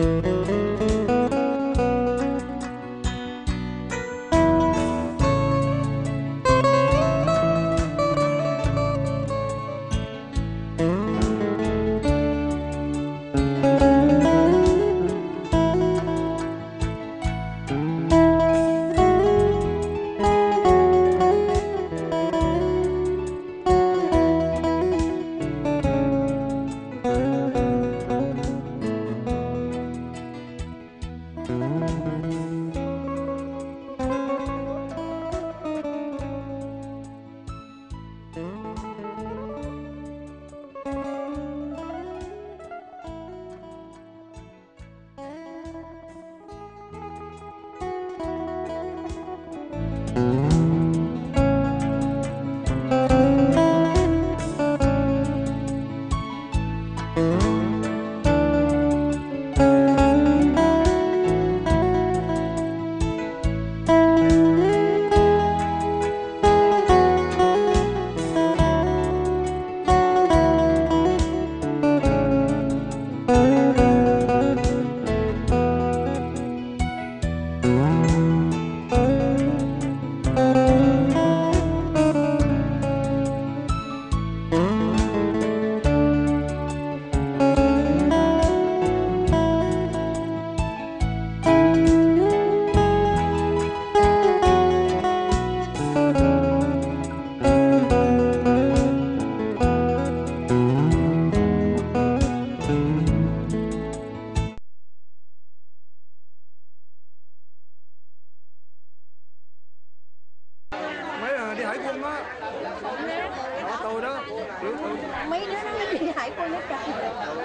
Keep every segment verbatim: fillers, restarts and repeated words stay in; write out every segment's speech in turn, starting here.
Đi hải quân á, đó tôi đó, mấy đứa nó đi hải quân hết trơn.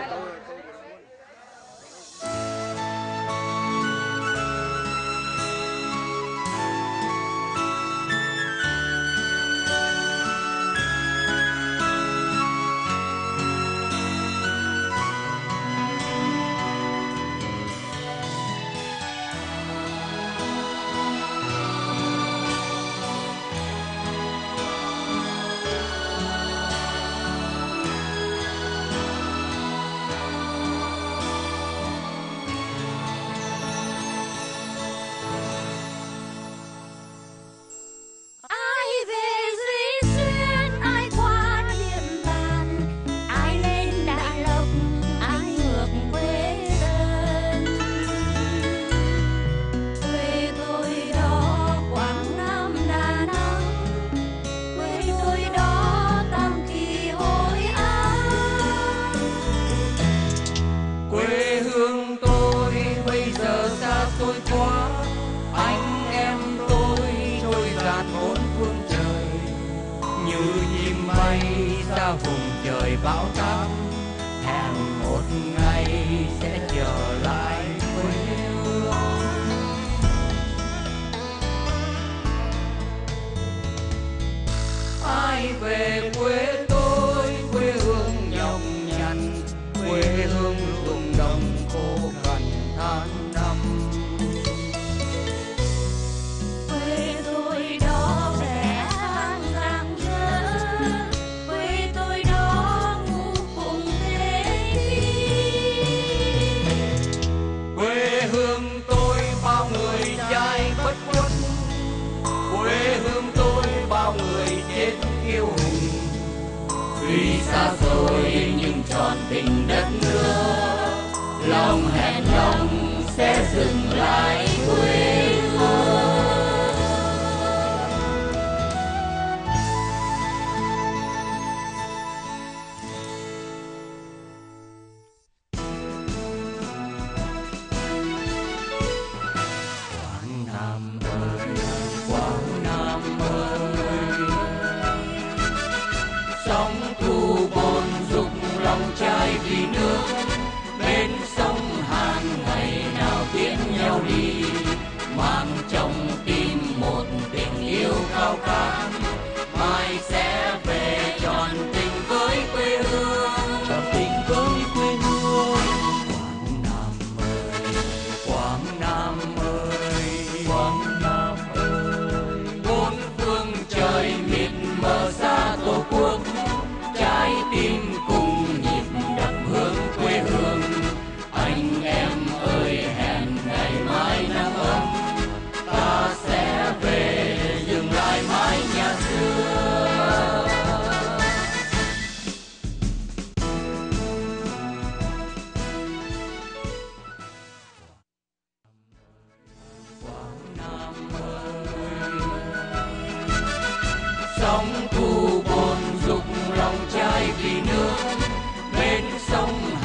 Vùng trời bão táp hẹn một ngày sẽ trở lại quê hương. Ai về quê tôi, quê hương nhọc nhằn, quê hương ruộng đồng khô cằn than năm. Quê tôi đó vẻ vang rạng rỡ, quê hương tôi bao người trai bất khuất, quê hương tôi bao người chết kiêu hùng. Tuy xa xôi nhưng trọn tình đất nước, lòng hẹn lòng sẽ dừng lại quê hương. Sóng thu bồn dục lòng trai vì nước, bên sông hàng ngày nào tiễn nhau đi. sóng thu bồn dục lòng trai vì nước bên sông